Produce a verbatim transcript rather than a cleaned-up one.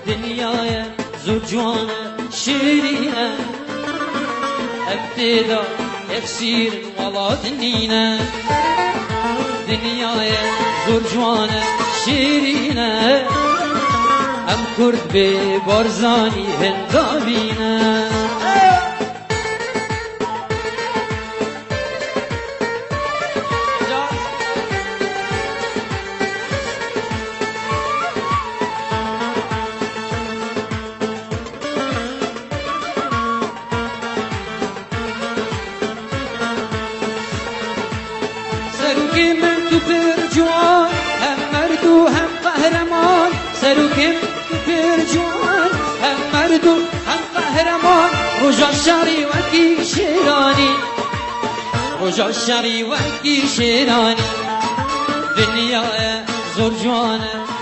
دنیای زور جوانه شیرینه ابتدا اکسیر ولاد نینه دنیای زور جوانه شیرینه ام کرد به بارزانی هندابینه سروکی من تو پر جوان هم مرد و هم قهرمان سروکی من تو پر جوان هم مرد و هم قهرمان رجا شری وکی شیرانی رجا شری وکی شیرانی دنیا زور جوانه